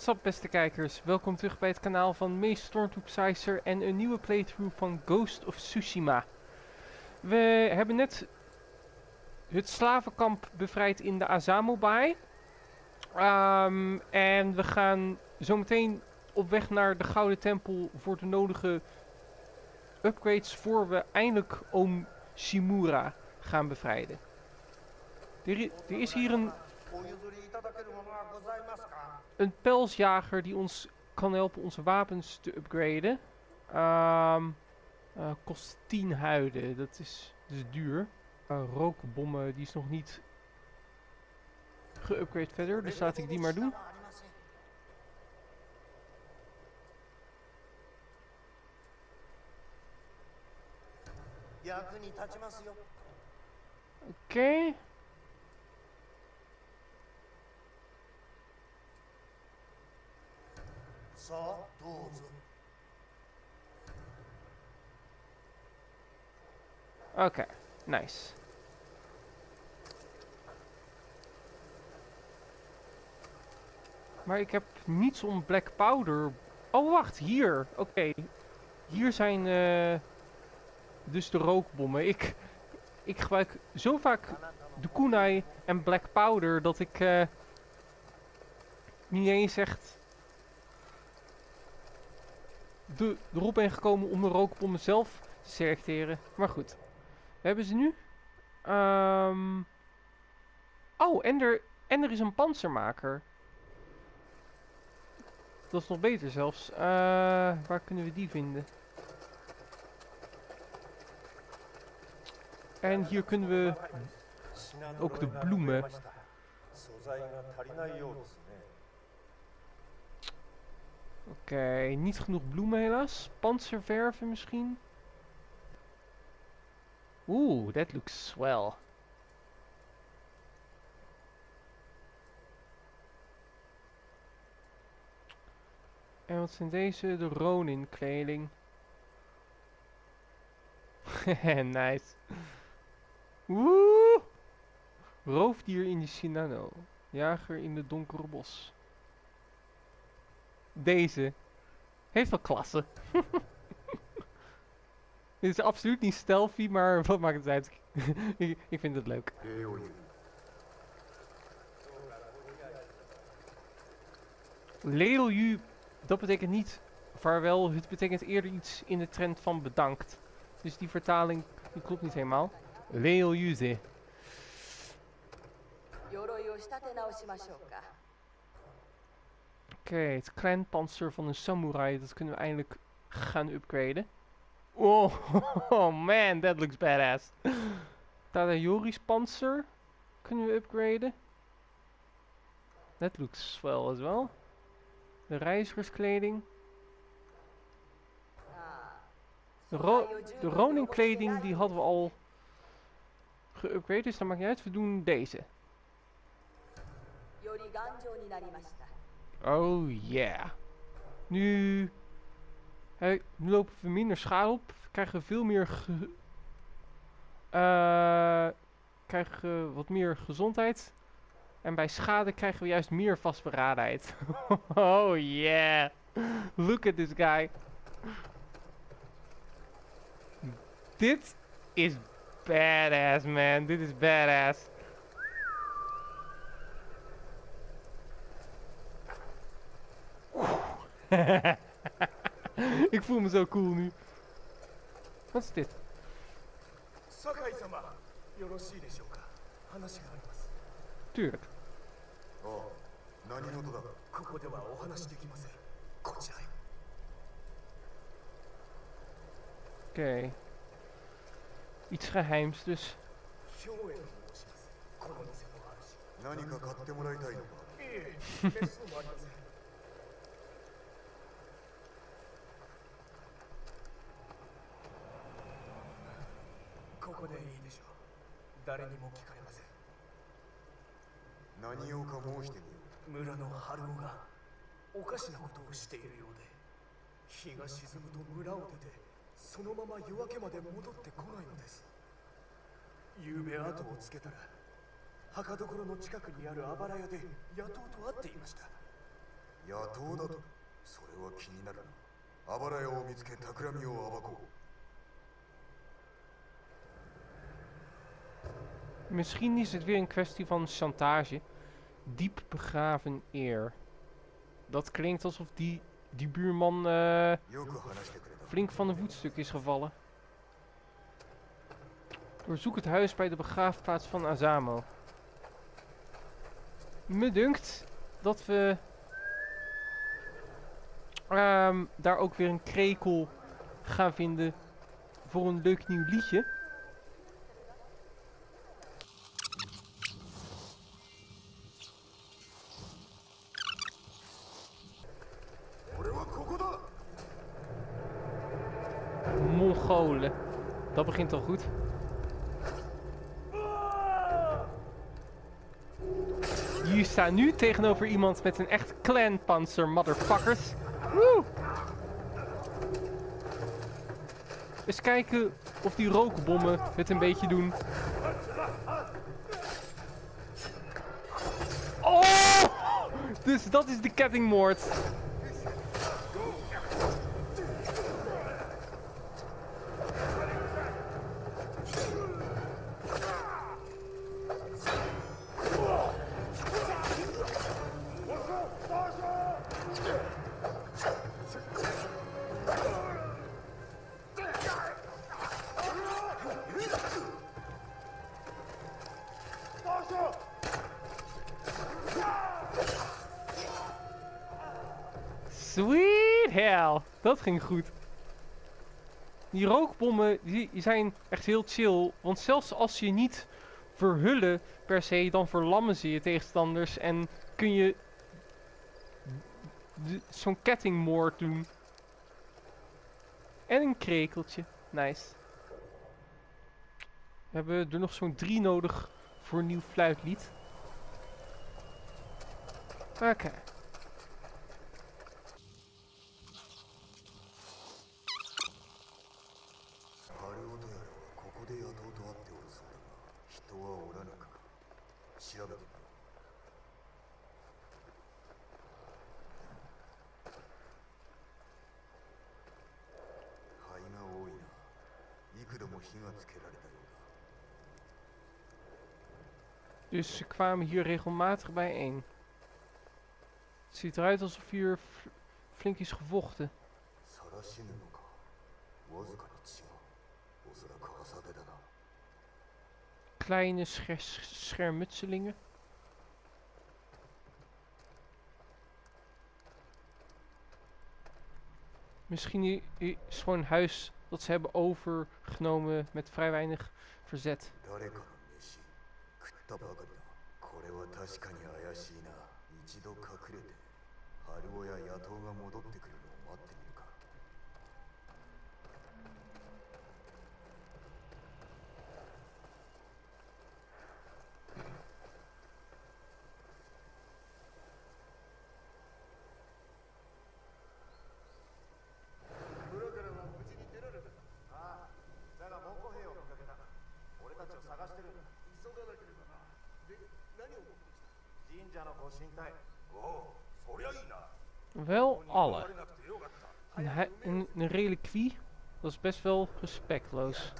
Sup beste kijkers, welkom terug bij het kanaal van Mees Stormtroop en een nieuwe playthrough van Ghost of Tsushima. We hebben net het slavenkamp bevrijd in de Azamo-baai. En we gaan zometeen op weg naar de Gouden Tempel voor de nodige upgrades voor we eindelijk oom Shimura gaan bevrijden. Er is hier een pelsjager die ons kan helpen onze wapens te upgraden. Kost 10 huiden, dat is duur. Rookbommen, die is nog niet geupgrade verder, dus laat ik die maar doen. Oké. Oké, nice. Maar ik heb niets om black powder. Oh, wacht, hier. Oké. Hier zijn dus de rookbommen. Ik gebruik zo vaak de kunai en black powder dat ik niet eens echt erop ben gekomen om de rookbommen zelf te selecteren. Maar goed. We hebben ze nu. Oh, en er is een panzermaker. Dat is nog beter zelfs. Waar kunnen we die vinden? En hier kunnen we ook de bloemen. Oké, niet genoeg bloemen helaas. Panzerverven misschien. Oeh, that looks swell. En wat zijn deze? De Ronin kleding. Nice. Woe! Roofdier in de Shinano. Jager in de donkere bos. Deze. Heeft wel klasse. Dit is absoluut niet stealthy, maar wat maakt het uit? Ik vind het leuk. Leelju, dat betekent niet vaarwel, het betekent eerder iets in de trend van bedankt. Dus die vertaling die klopt niet helemaal. Leeljuze. Oké, het clanpanzer van een samurai, dat kunnen we eindelijk gaan upgraden. Oh, oh man, that looks badass. Tadayori's panzer kunnen we upgraden. That looks swell as well. De reizigerskleding. De Ronin kleding die hadden we al geupgrade, dus dat maakt niet uit. We doen deze. Oh yeah. Nu lopen we minder schade op. Krijgen we veel meer krijgen we wat meer gezondheid. En bij schade krijgen we juist meer vastberadenheid. Oh yeah. Look at this guy. Dit is badass, man. Dit is badass. Ik voel me zo cool nu. Wat is dit? Tuurlijk. Oké. Iets geheims dus. 野党だと。それは気になるな。あばら屋を見つけ企みを暴こう。Misschien is het weer een kwestie van chantage. Diep begraven eer. Dat klinkt alsof die buurman flink van de voetstuk is gevallen. Doorzoek het huis bij de begraafplaats van Azamo. Me dunkt dat we daar ook weer een krekel gaan vinden voor een leuk nieuw liedje. Mongolen. Dat begint al goed. Jullie staan nu tegenover iemand met een echt clanpanzer, motherfuckers. Woe! Eens kijken of die rookbommen het een beetje doen. Oh! Dus dat is de kettingmoord. Sweet hell, dat ging goed. Die rookbommen die zijn echt heel chill, want zelfs als ze je niet verhullen per se, dan verlammen ze je tegenstanders en kun je zo'n kettingmoord doen. En een krekeltje, nice. We hebben er nog zo'n 3 nodig voor een nieuw fluitlied. Oké. Dus ze kwamen hier regelmatig bijeen. Het ziet eruit alsof hier flink is gevochten. Kleine schermutselingen. Misschien is gewoon een huis dat ze hebben overgenomen met vrij weinig verzet. Wel alle. Een reliquie, dat is best wel respectloos.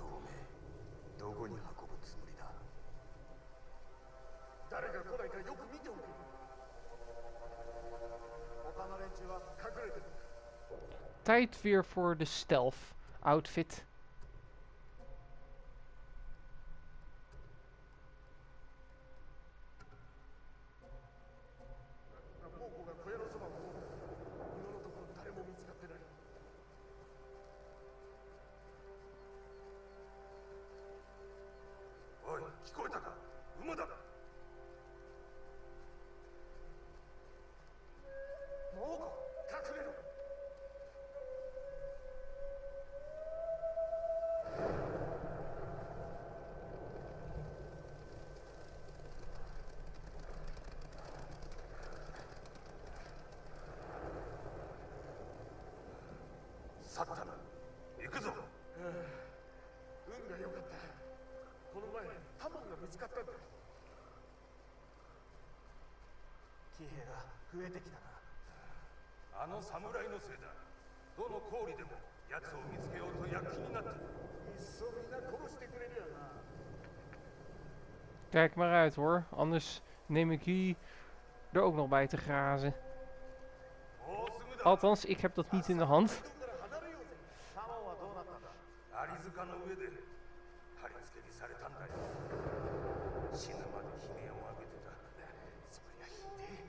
Tijd weer voor de stealth outfit. あの侍のせいだ。どの氷でも奴を見つけようと躍起になって。いっそみんな殺してくれるよな。 Kijk maar uit hoor, anders neem ik jullie er ook nog bij te grazen. Althans, ik heb dat niet in de hand. アリ塚の上で貼り付けにされたんだよ。死ぬまで悲鳴を上げてた。そりゃひでえ。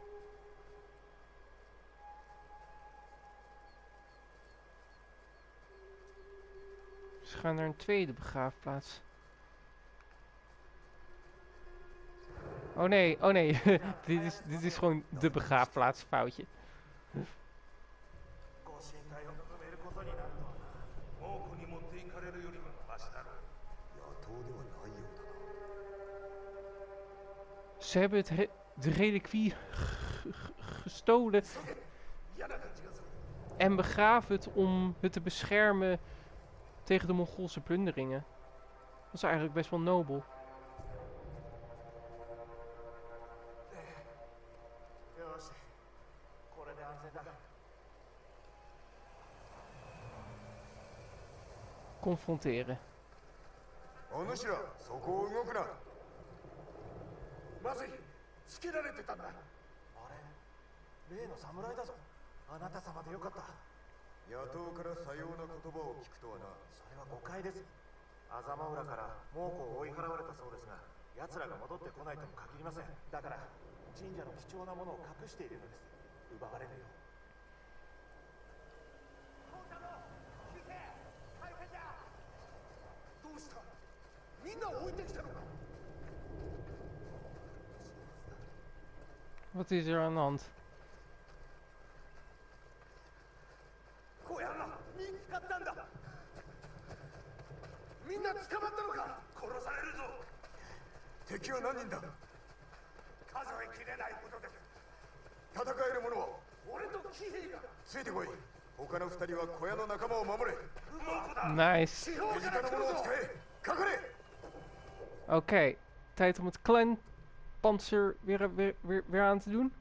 Ze gaan naar een tweede begraafplaats. Oh nee, oh nee. dit is gewoon de begraafplaats, foutje. 猛虎に持っていかれるよりはマシだろう。 野党ではないようだな。 Ze hebben de reliquie gestolen en begraven het om het te beschermen tegen de Mongoolse plunderingen. Dat is eigenlijk best wel nobel. Confronteren. お主ら、そこを動くな。 まずい、つけられてたんだ。 あれ、例の侍だぞ。あなた様でよかった。 野党からさような言葉を聞くとはな。 それは誤解です。アザマウラから猛虎を追い払われたそうですが、奴らが戻ってこないとも限りません。だから神社の貴重なものを隠しているのです。奪われるよ。 どうした？みんなを置いてきたのか？ Wat is er aan de hand? 小屋が見つかったんだ。みんな捕まったのか？殺されるぞ。 敵は何人だ？ 数えきれないほどです。 戦える者は？ 俺と騎兵が。 ついてこい。他の二人は小屋の仲間を守れ。 猛虎だ。 Nice. 地方身から来るぞ。 近な者を使え。隠れ。 Oké, tijd om het clanpanzer weer aan te doen.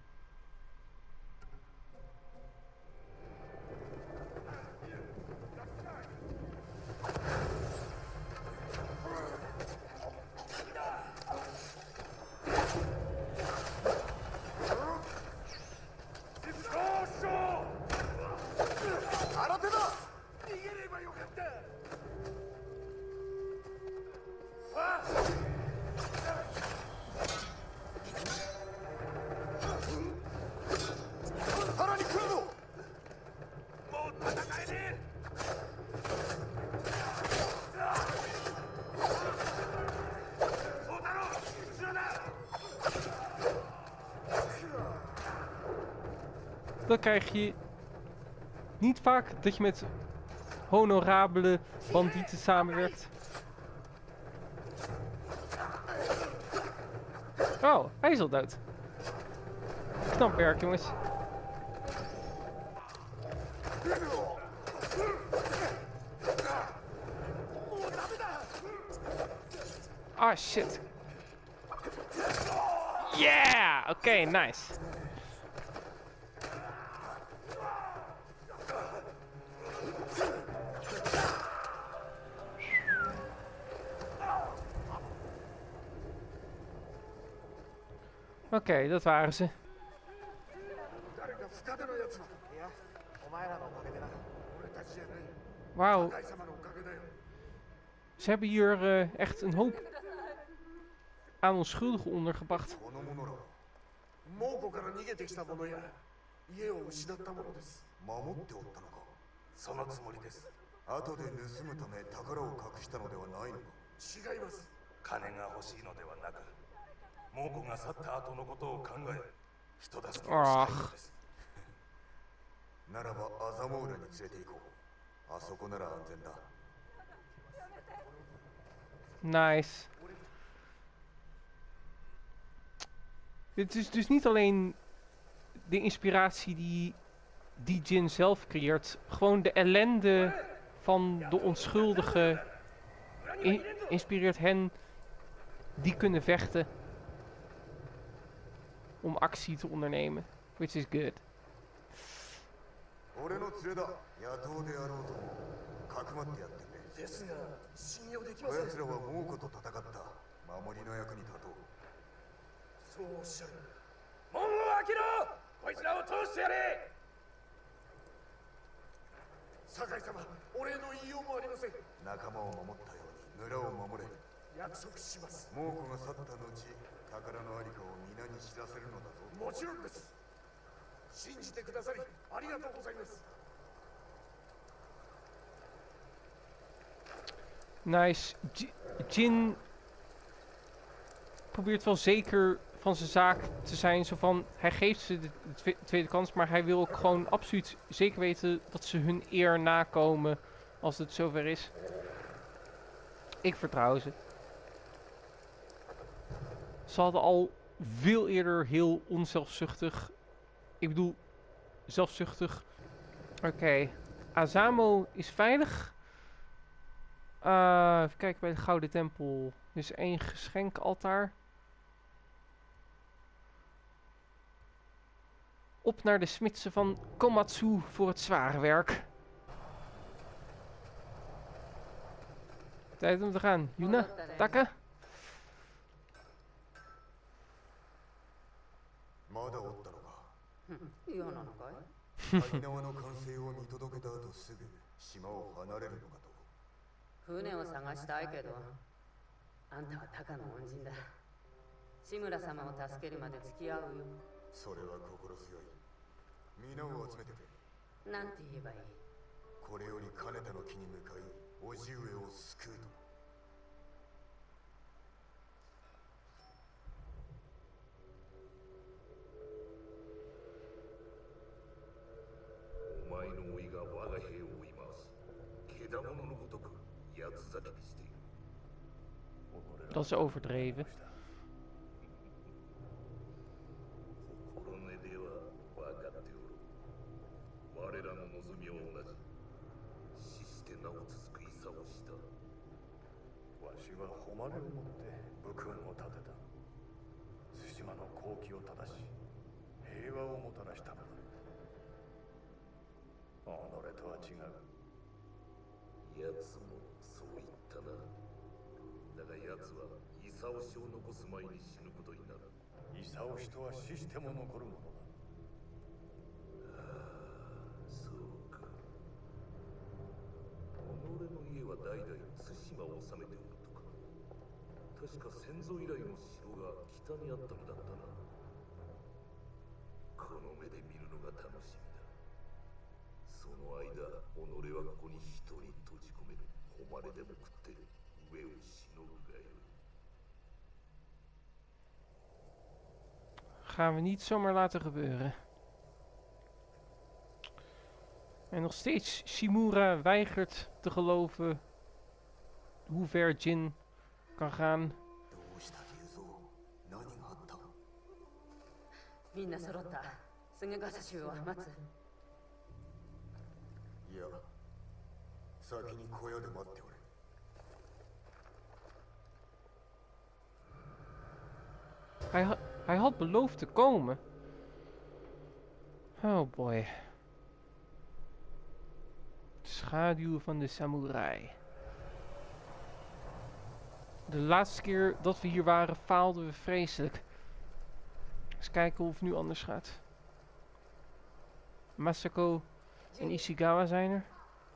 Dan krijg je niet vaak dat je met honorabele bandieten samenwerkt. Oh, hij is al dood. Knap werk, jongens. Ah, shit. Yeah! Oké, nice. Oké, dat waren ze. 誰か深手のやつは。 いや、お前らのおかげでな。 俺たちじゃない。 Wauw, 大様のおかげだよ。 ze hebben hier echt een hoop aan onschuldigen ondergebracht. この者ら猛虎から逃げてきた者や家を失った者です。 守っておったのか。 そのつもりです。 後で盗むため宝を隠したのではないのか。 違います。金が欲しいのではなく、猛虎が去った後のことを考え、人助けをしたいのです。 ならばアザモウラに連れて行こう。あそこなら安全だ。 Nice. Dit is dus niet alleen de inspiratie die Jin zelf creëert. Gewoon de ellende van de onschuldigen inspireert hen die kunnen vechten om actie te ondernemen. Which is good. 俺の連れだ。野党であろうともかくまってやってくれ。 ですが信用できこません。 やつらは猛虎と戦った。守りの役に立とう。 そうおっしゃる。門を開けろ。こいつらを通してやれ。酒井様、お礼の言いようもありません。 仲間を守ったように村を守れ。 約束します。 猛虎が去った後、宝のありかを皆に知らせるのだぞ。 もちろんです。信じてくださりありがとうございます。 Nice. Jin probeert wel zeker van zijn zaak te zijn. Zo van, hij geeft ze de tweede kans, maar hij wil ook gewoon absoluut zeker weten dat ze hun eer nakomen als het zover is. Ik vertrouw ze. Ze hadden al veel eerder heel onzelfzuchtig. Ik bedoel, zelfzuchtig. Oké. Azamo is veilig. Even kijken bij de Gouden Tempel. Er is 1 geschenkaltaar. Op naar de smidse van Komatsu voor het zware werk. Tijd om te gaan. Yuna, Taka. まだおったのか。 嫌なのかい？ 海縄の完成を見届けた後すぐ島を離れるのかと。 船を探したいけど、あんたはタカの恩人だ。志村様を助けるまで付き合うよ。 それは心強い。皆を集めてくれ。 なんて言えばいい？ これより金田の木に向かい、叔父上を救うと。 お前の甥が我が兵を追い回し、けだもののごとく八つ咲きにしている。 Dat is overdreven. 心根では分かっておる。我らの望みは同じ。死してなお続く戦をした。わしは誉れをもって武君を立てた。対馬の好機を正し、平和をもたらしたのだ。己とは違う。奴もそう言ったな。だが奴は功氏を残す前に死ぬことになる。功氏とは死しても残るものだ。ああ、そうか。己の家は代々対馬を治めておるとか。確か先祖以来の城が北にあったのだったな。この目で見るのが楽しみだ。その間、己はここに一人閉じ込める。誉れでも食って上をしのぐがよい。 Gaan we niet zomaar laten gebeuren. En nog steeds Shimura weigert te geloven hoe ver Jin kan gaan. どうした龍蔵、何があった。 みんな揃った。すぐガサ州を待つ。 いや、先に小屋で待っておれ。 Hij had beloofd te komen. Oh boy. Schaduw van de samurai. De laatste keer dat we hier waren faalden we vreselijk. Eens kijken of het nu anders gaat. Masako en Ishigawa zijn er.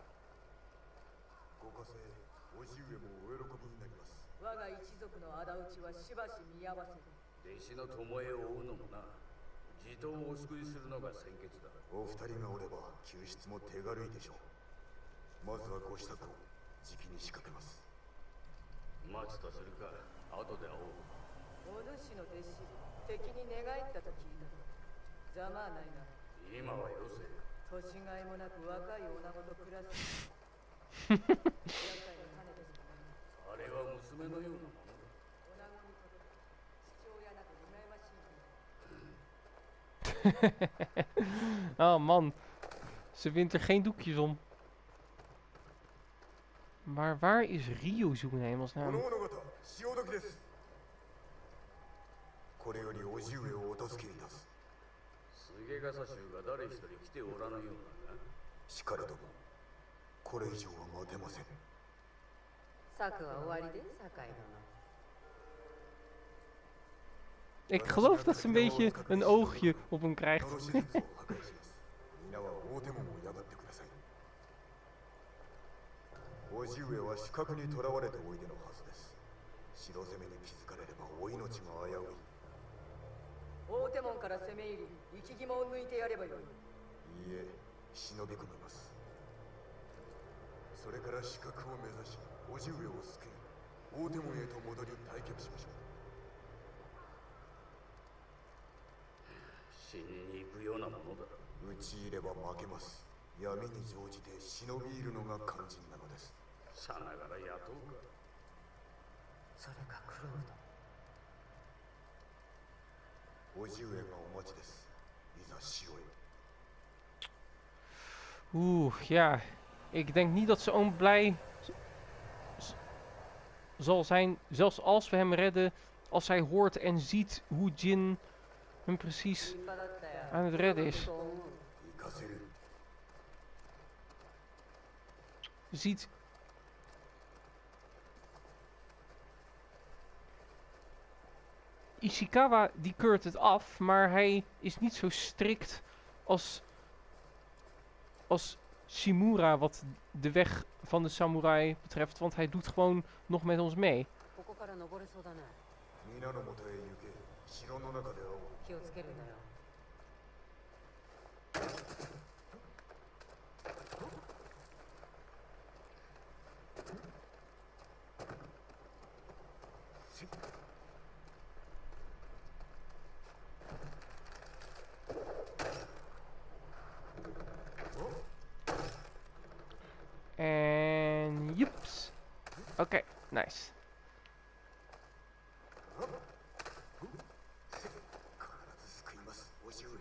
ご家政、叔父上もお喜びになります。 我が一族の仇討ちはしばし見合わせる。 弟子の巴を追うのもな。地頭をお救いするのが先決だ。 お二人がおれば救出も手軽いでしょう。まずはご支度をじきに仕掛けます。 待つとするか。後で会おう。 お主の弟子、敵に寝返ったと聞いたぞ。ざまあないな。 今はよせ。 年がいもなく若い女子と暮らす。厄介な種です。 あれは娘のようなものだ。 女子にとって父親など羨ましい。 Oh man, ze wint er geen doekjes om. Maar waar is Ryozu in hemelsnaam? この者方、潮時です。これより叔父上をお助けいたす。 菅笠衆が誰一人来ておらぬようだな。 しかれどもこれ以上は待てません。 策は終わりで、酒井殿。 Ik geloof dat ze een beetje een oogje op hem krijgt. この施設を破壊します。皆は大手門を破ってください。叔父上は死角に囚われておいでのはずです。城攻めに気づかれればお命が危うい。 大手門から攻め入り、生き肝を抜いてやればよい。 いいえ、忍び込みます。それから死角を目指し、叔父上を救い、大手門へと戻り退却しましょう。 死にに行くようなものだ。 討ち入れば負けます。闇に乗じて忍び入るのが肝心なのです。 さながら雇うか。 それかクロード。 叔父上がお待ちです。いざ死をへ。 Ja. Ik denk niet dat ze oom blij zal zijn, zelfs als we hem redden, als hij hoort en ziet hoe Jin hem precies aan het redden is. 行かせる。 Ziet. Ishikawa die keurt het af, maar hij is niet zo strikt als Shimura wat de weg van de samurai betreft, want hij doet gewoon nog met ons mee. ここから登れそうだね。 皆の元へ行け。城の中で会おう。 気をつけるんだよ。 En joeps. Oké, nice. 必ず救います、叔父上。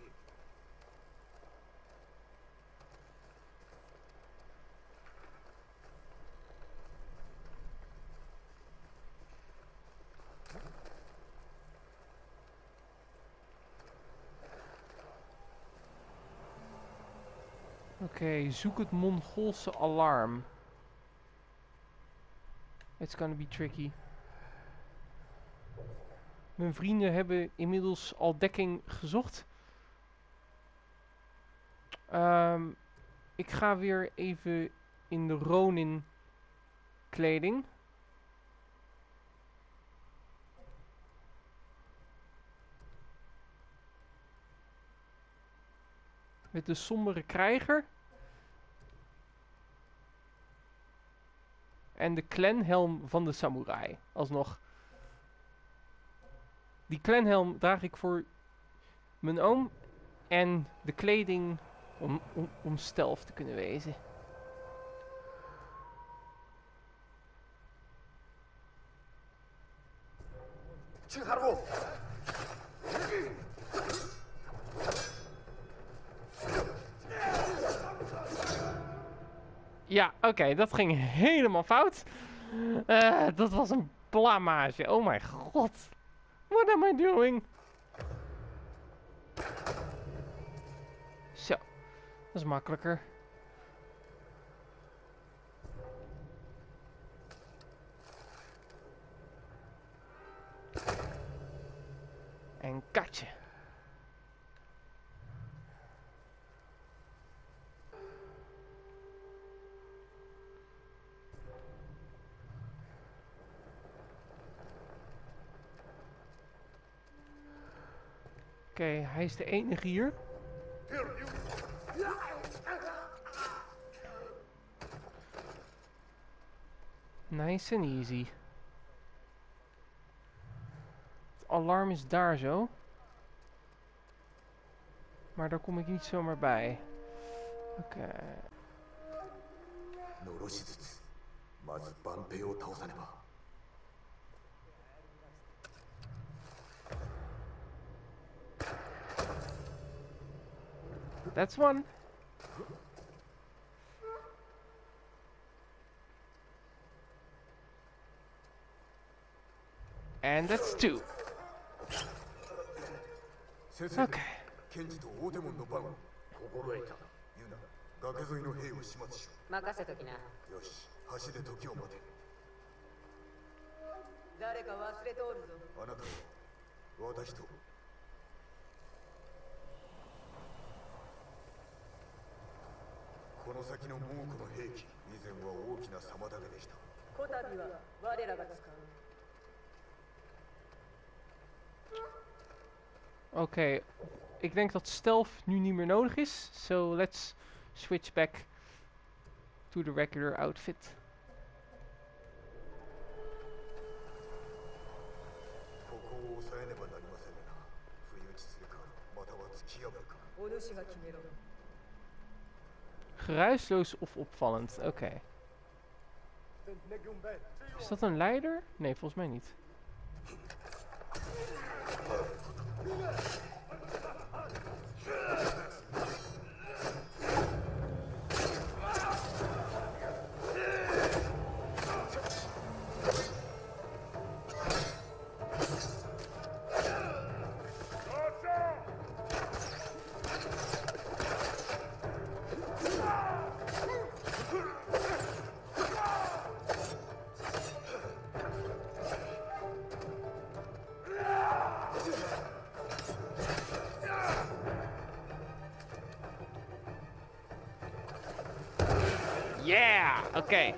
Oké, zoek het Mongoolse alarm. It's gonna be tricky. Mijn vrienden hebben inmiddels al dekking gezocht. Ik ga weer even in de Ronin kleding. Met de sombere krijger. En de clanhelm van de samurai. Alsnog. Die clanhelm draag ik voor mijn oom. En de kleding om stealth te kunnen wezen. Ja, oké, dat ging helemaal fout. Dat was een blamage. Oh mijn god. What am I doing? Zo, dat is makkelijker. En katje. Oké, hij is de enige hier. Nice and easy. Het alarm is daar zo. Maar daar kom ik niet zomaar bij. Oké. のろし術。まず万兵を倒さねば。 That's one. And that's two. Okay. ケンジと大手門の番を。 心得た。 ユナ、 崖沿いの兵を始末し任せときな。 ろ。よし、橋で時を待て。 誰か忘れておるぞ。 あなたは私と。この先の猛虎の兵器、以前は大きな妨げでした。 こたびは我らが使う。 Oké, ik denk dat stealth nu niet meer nodig is. So let's switch back to the regular outfit. ここを抑えねばなりませんな。不意打ちするか、または突き破るか。 お主が決めろ。 Geruisloos of opvallend, oké. Is dat een leider? Nee, volgens mij niet. Yeah! Oké.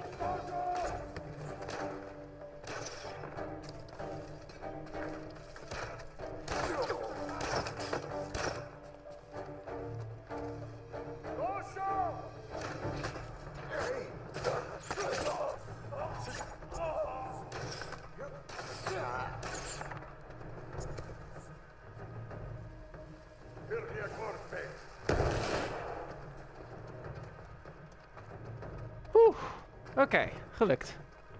Oké, gelukt.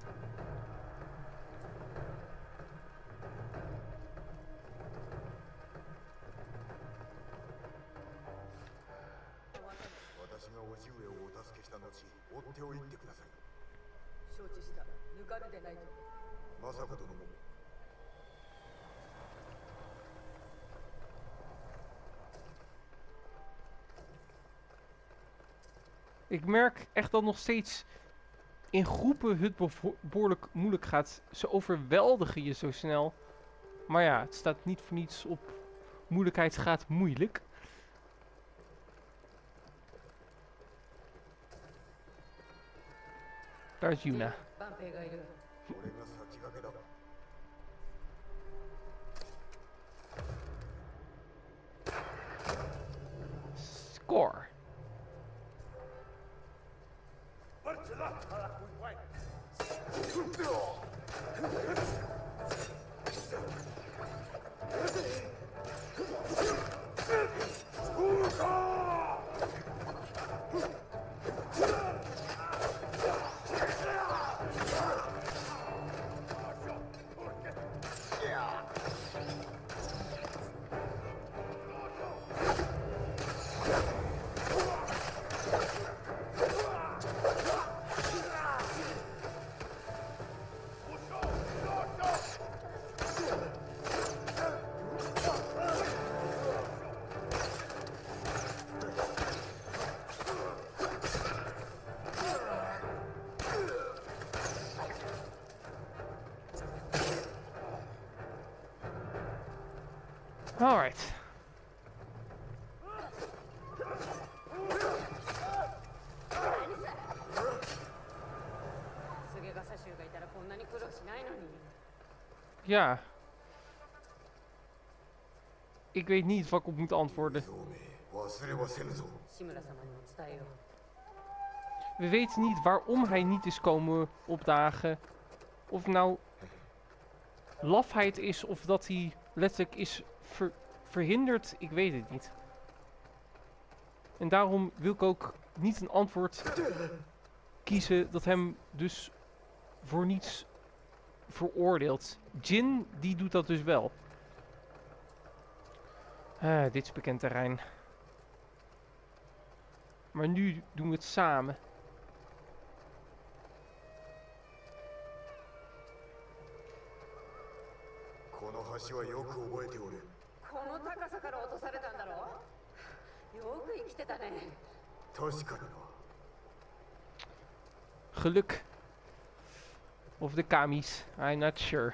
Ik merk echt dat nog steeds in groepen het behoorlijk moeilijk gaat. Ze overweldigen je zo snel. Maar ja, het staat niet voor niets op moeilijkheidsgraad moeilijk. Daar is Yuna. Score. All right. Ja. Ik weet niet wat ik op moet antwoorden. We weten niet waarom hij niet is komen opdagen. Of nou lafheid is of dat hij letterlijk is verhinderd. Ik weet het niet. En daarom wil ik ook niet een antwoord kiezen dat hem dus voor niets veroordeelt. Jin, die doet dat dus wel. Dit is bekend terrein. Maar nu doen we het samen. 確かにな。 Geluk. Of de kamis. I'm not sure.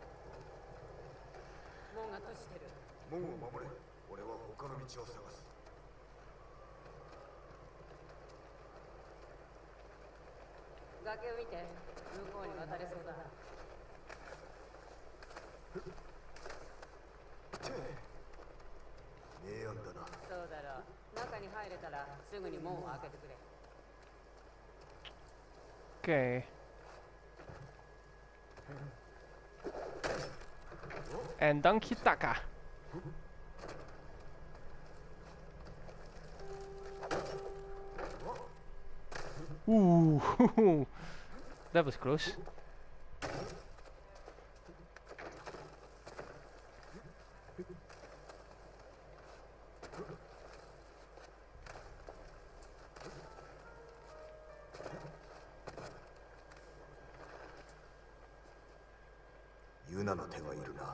門が閉じてる。 門を守れ。俺は他の道を探す。 崖を見て、向こうに渡れそうだ。 明暗だな。 そうだろう。中に入れたらすぐに門を開けてくれ。 Oké. En dank je, Taka. Oeh, that was close. Yuna の手がいるな。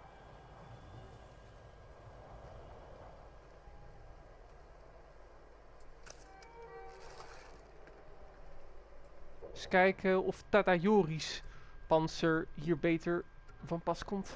Eens kijken of Tadayori's panzer hier beter van pas komt.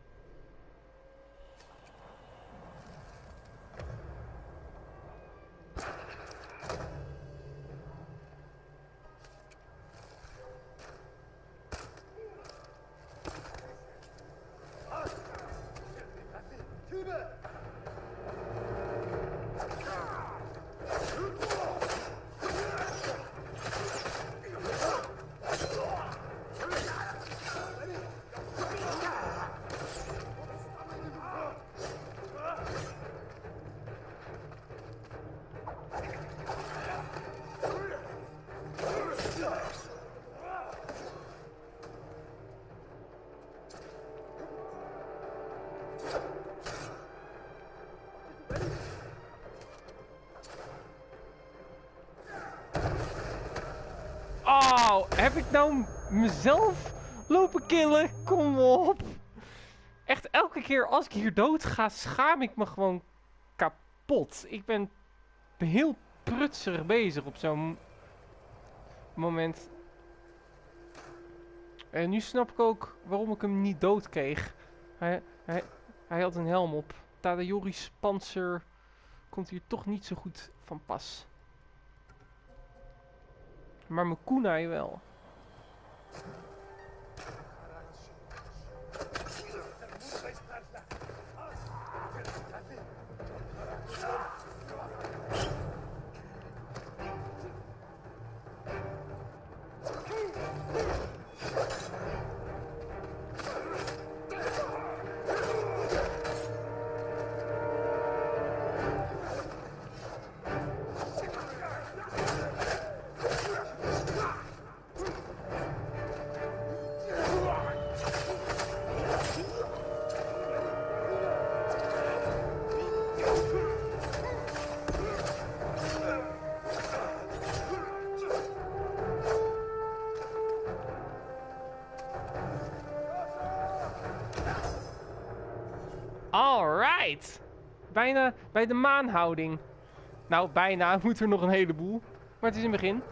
Oh, heb ik nou mezelf lopen killen? Kom op. Echt elke keer als ik hier dood ga, schaam ik me gewoon kapot. Ik ben heel prutserig bezig op zo'n moment. En nu snap ik ook waarom ik hem niet dood kreeg. Hij had een helm op. Tadayori's panzer komt hier toch niet zo goed van pas. Maar mijn kunai wel. Alright. Bijna bij de maanhouding. Nou, bijna. Moet er nog een heleboel. Maar het is in het begin.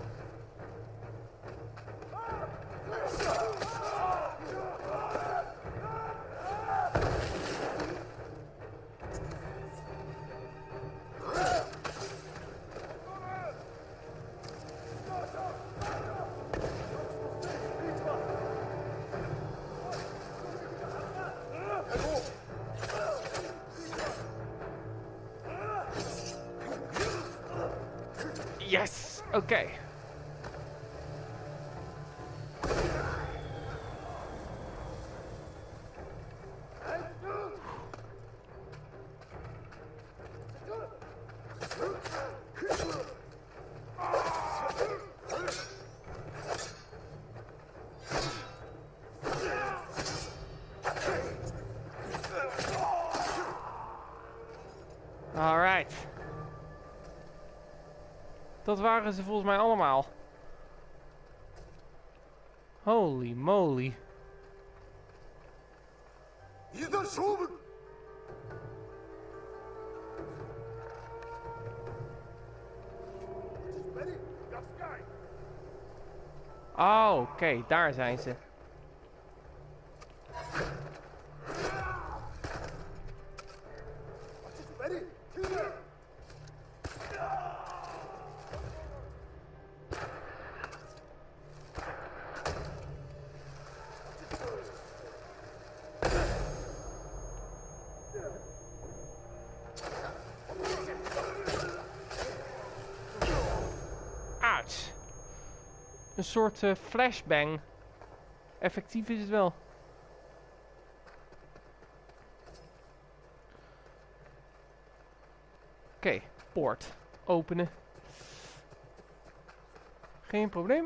Yes! Oké. Alright. Dat waren ze volgens mij allemaal. Holy moly. Oh, oké, daar zijn ze. Ouch. Een soort flashbang. Effectief is het wel. Oké, poort. Openen. Geen probleem.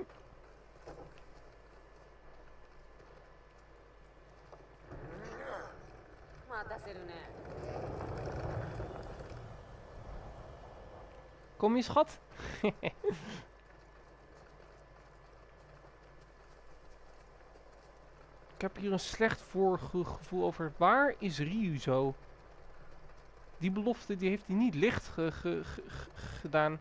Kom je, schat? Ik heb hier een slecht voorgevoel over. Waar is Ryuzo? Die belofte die heeft hij niet licht gedaan.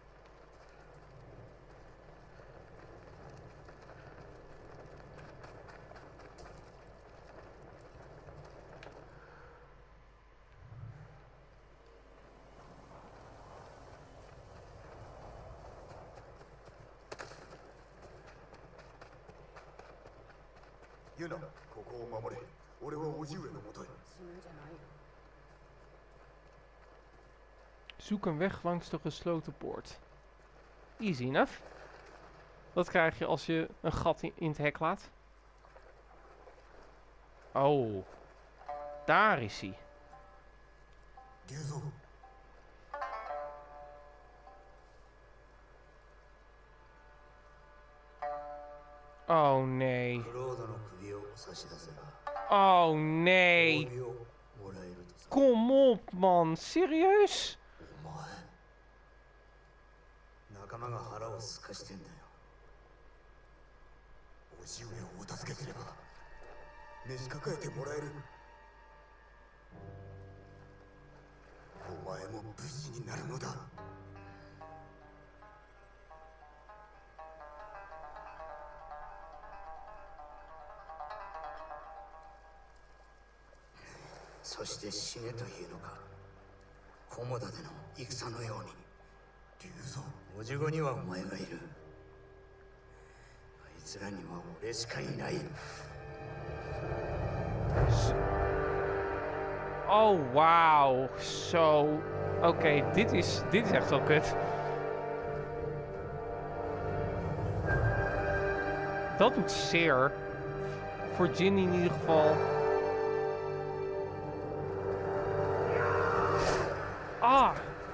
ユナ、ここを守れ。俺は叔父上のもとへ。 Zoek een weg langs de gesloten poort. Easy enough. Wat krijg je als je een gat in het hek laat? Oh. Daar is hij. 竜蔵。 Oh nee. クロードの首を差し出せば Oh nee. 氷をもらえるとさ。 Kom op man. Serieus? お前仲間が腹をすかしてんだよ。 叔父上をお助けすれば召し抱えてもらえる。お前も武士になるのだ。 そして死ねというのか。菰田での戦のように。 竜蔵。 叔父子にはお前がいる。あいつらには俺しかいない。 Oh wauw. Zo. Oké, dit is echt wel kut. Dat doet zeer. Voor Ginny in ieder geval. Ah.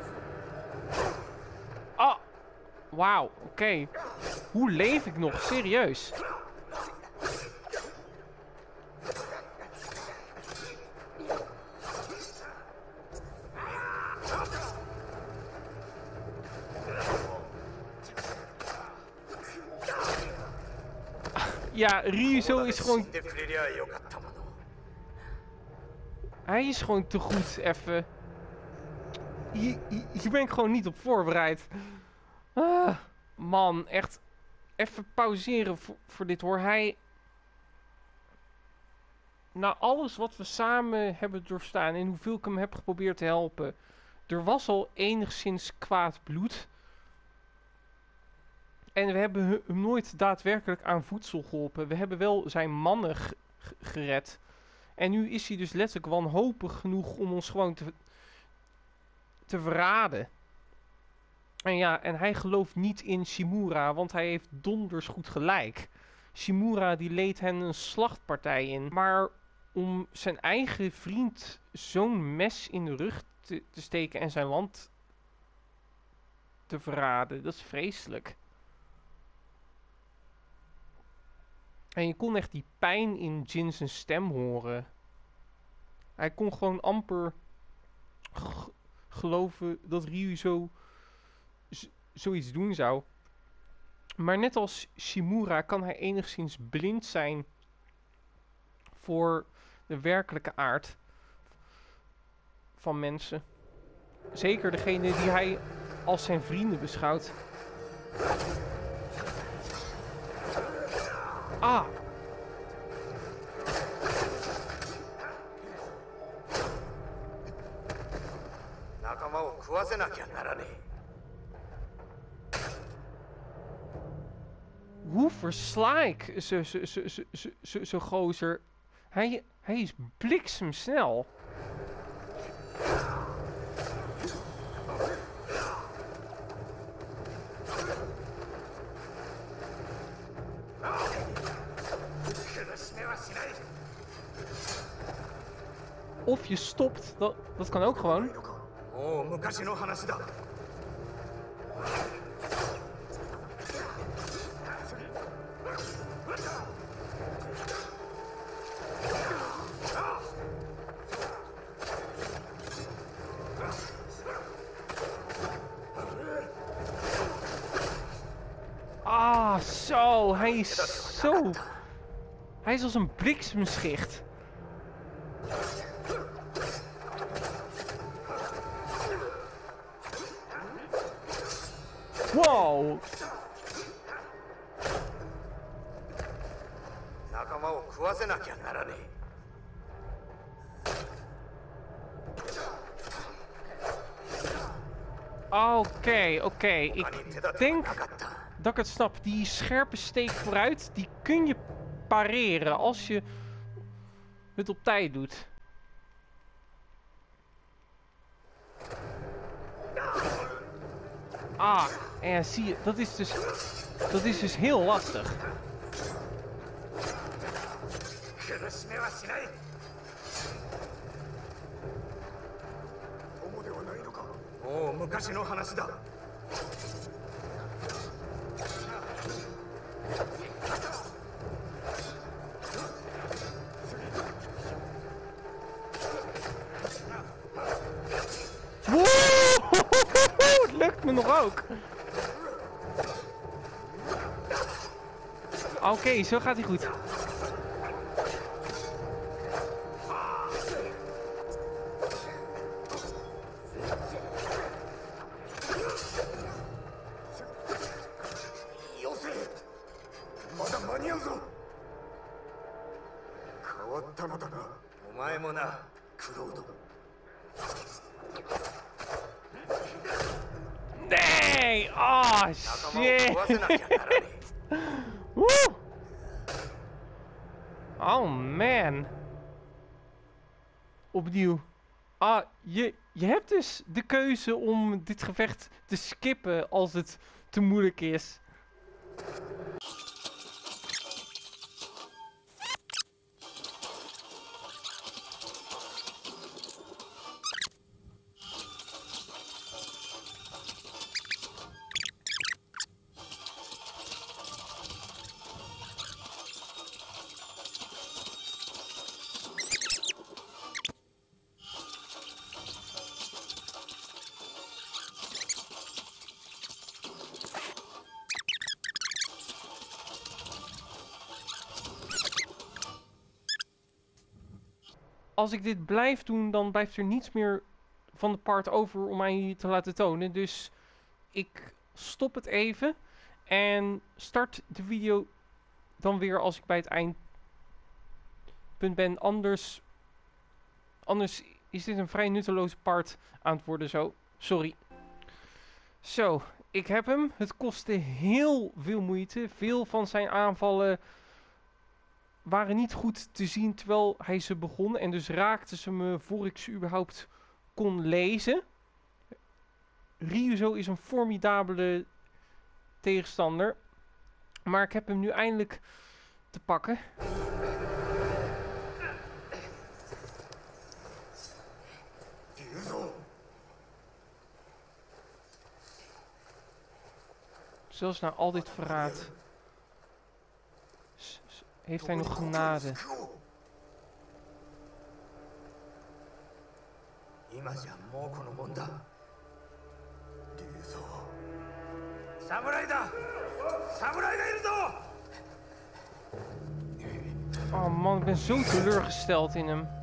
Ah. Wauw, oké. Hoe leef ik nog? Serieus. Ja, Ryuzo is gewoon... Hij is gewoon te goed, even. Hier ben ik gewoon niet op voorbereid. Ah, man, echt. Even pauzeren voor dit hoor. Hij... Na alles wat we samen hebben doorstaan en hoeveel ik hem heb geprobeerd te helpen. Er was al enigszins kwaad bloed. En we hebben hem nooit daadwerkelijk aan voedsel geholpen. We hebben wel zijn mannen gered. En nu is hij dus letterlijk wanhopig genoeg om ons gewoon te verraden. En ja, en hij gelooft niet in Shimura, want hij heeft donders goed gelijk. Shimura die leed hen een slachtpartij in. Maar om zijn eigen vriend zo'n mes in de rug te steken en zijn land te verraden, dat is vreselijk. En je kon echt die pijn in Jin's stem horen. Hij kon gewoon amper geloven dat Ryuzo zoiets doen zou. Maar net als Shimura kan hij enigszins blind zijn voor de werkelijke aard van mensen. Zeker degene die hij als zijn vrienden beschouwt. Ah. Hoe versla ik zo'n gozer? Hij is bliksemsnel. Of je stopt, dat kan ook gewoon. Ah, zo, hij is zo... Hij is als een bliksemschicht. Wow. Oké. Ik denk dat ik het snap. Die scherpe steek vooruit, die kun je pareren als je het op tijd doet. Ah, en zie je, dat is dus heel lastig. Het lukt me nog ook. Oké, zo gaat hij goed. Nee! Ah, shit! Woe! Oh man. Opnieuw. Ah, je hebt dus de keuze om dit gevecht te skippen als het te moeilijk is. Als ik dit blijf doen, dan blijft er niets meer van de part over om mij te laten tonen. Dus ik stop het even en start de video dan weer als ik bij het eindpunt ben. Anders is dit een vrij nutteloze part aan het worden zo. Sorry. Zo, ik heb hem. Het kostte heel veel moeite. Veel van zijn aanvallen waren niet goed te zien terwijl hij ze begon. En dus raakten ze me voor ik ze überhaupt kon lezen. Ryuzo is een formidabele tegenstander. Maar ik heb hem nu eindelijk te pakken. Zelfs na al dit verraad heeft hij nog genade. Oh man, ik ben zo teleurgesteld in hem.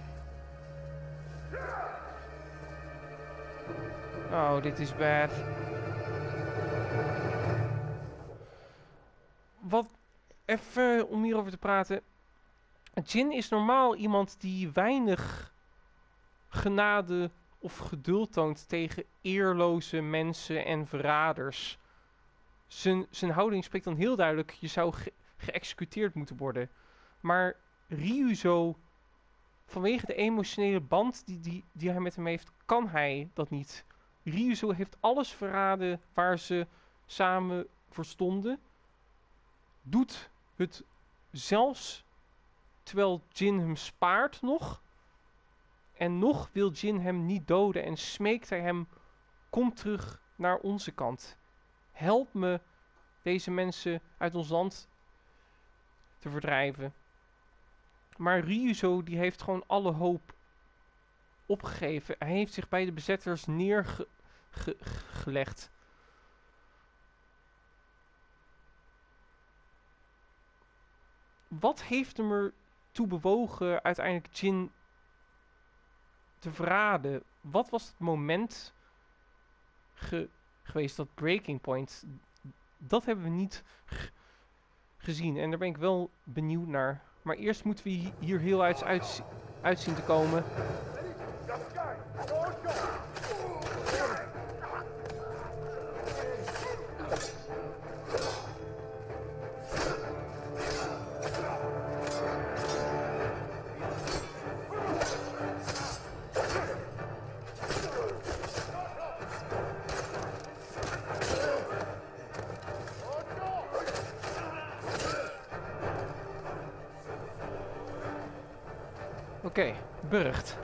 Oh, dit is bad. Wat even om hierover te praten. Jin is normaal iemand die weinig genade of geduld toont tegen eerloze mensen en verraders. Zijn houding spreekt dan heel duidelijk, je zou geëxecuteerd moeten worden. Maar Ryuzo, vanwege de emotionele band die hij met hem heeft, kan hij dat niet. Ryuzo heeft alles verraden waar ze samen voor stonden. Doet het zelfs terwijl Jin hem spaart nog. En nog wil Jin hem niet doden en smeekt hij hem, kom terug naar onze kant. Help me deze mensen uit ons land te verdrijven. Maar Ryuzo die heeft gewoon alle hoop opgegeven. Hij heeft zich bij de bezetters neergelegd. Wat heeft hem ertoe bewogen uiteindelijk Jin te verraden? Wat was het moment geweest, dat breaking point? Dat hebben we niet gezien en daar ben ik wel benieuwd naar. Maar eerst moeten we hier heel uit zien te komen. Oké, burcht.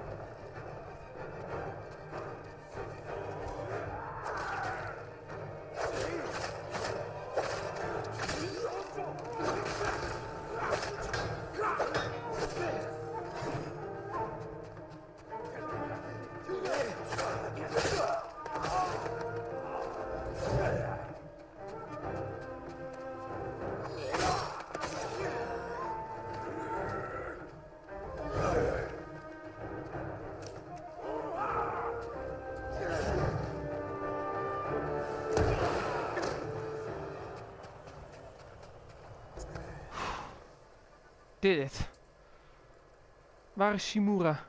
Did it. Waar is Shimura?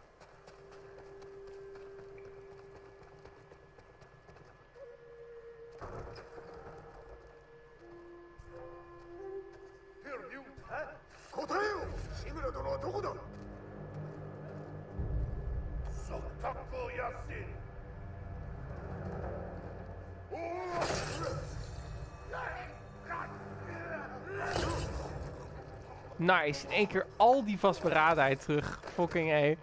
Nice, in één keer al die vastberadenheid terug. Fucking A.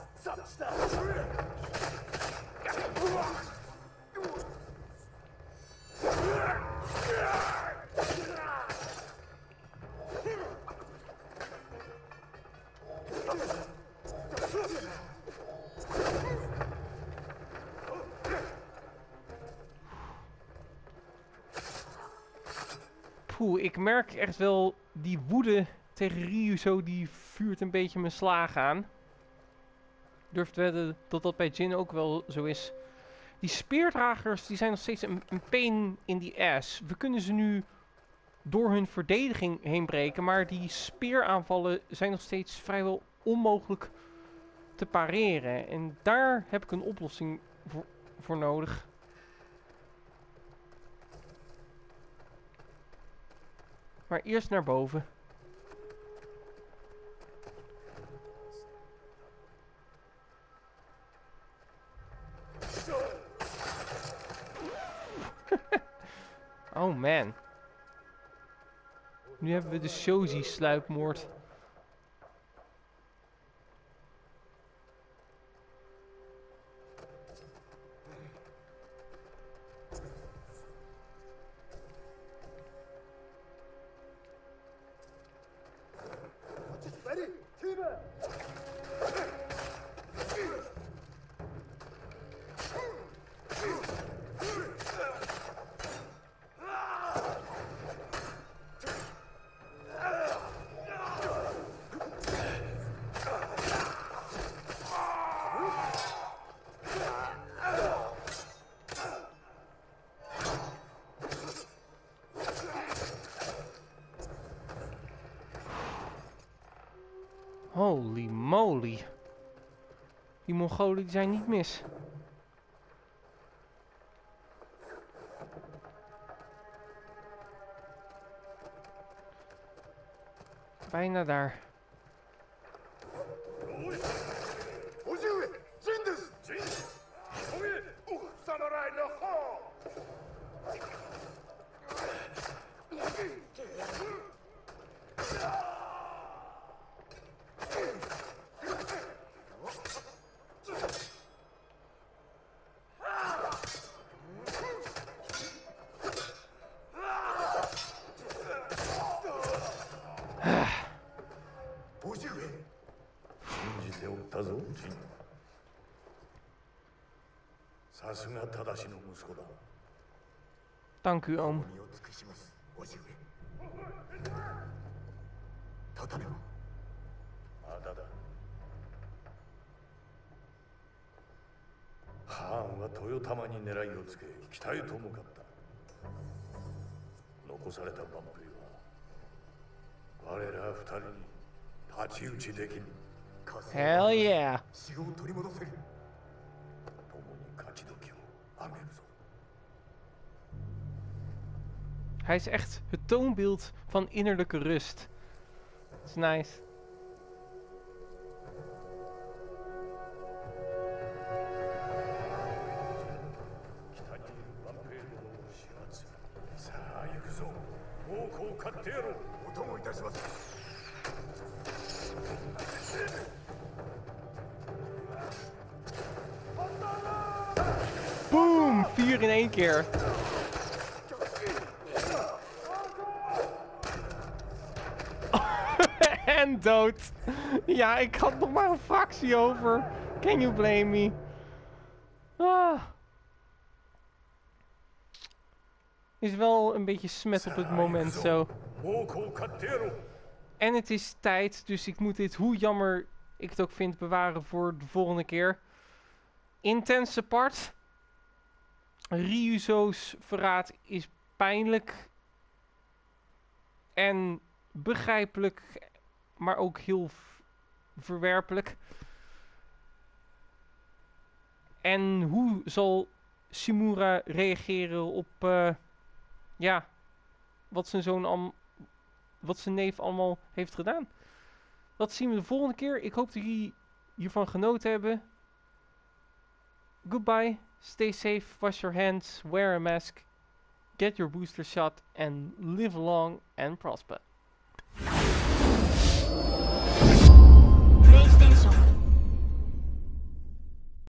Poeh, ik merk echt wel die woede tegen Ryuzo, die vuurt een beetje mijn slagen aan. Durft wedden dat dat bij Jin ook wel zo is. Die speerdragers die zijn nog steeds een pain in the ass. We kunnen ze nu door hun verdediging heen breken, maar die speeraanvallen zijn nog steeds vrijwel onmogelijk te pareren. En daar heb ik een oplossing voor nodig. Maar eerst naar boven. Oh man. Nu hebben we de Shoji-sluipmoord. Holy moly. Die Mongolen die zijn niet mis. Bijna daar. 叔父上、陣です。陣。おめえ、侍の方。叔父上。 信じておったぞ、ジン。さすが正しの息子だ。 Dank u, oom. 身を尽くします、叔父上。立てはまだだ。ハーンは豊玉に狙いをつけ、北へと向かった。残された万兵は我ら二人に太刀打ちできぬ。 Hell yeah. 城を取り戻せる。 共に勝ち時をあげるぞ。 Hij is echt het toonbeeld van innerlijke rust. Dat is nice. Boom! 4 in 1 keer. En dood. Ja, ik had nog maar een fractie over. Can you blame me? Ah. Is wel een beetje smet op het moment zo. En het is tijd, dus ik moet dit, hoe jammer ik het ook vind, bewaren voor de volgende keer. Intense part. Ryuzo's verraad is pijnlijk. En begrijpelijk, maar ook heel verwerpelijk. En hoe zal Shimura reageren op ja, wat zijn zoon wat zijn neef allemaal heeft gedaan? Dat zien we de volgende keer. Ik hoop dat jullie hiervan genoten hebben. Goodbye, stay safe, wash your hands, wear a mask, get your booster shot and live long and prosper.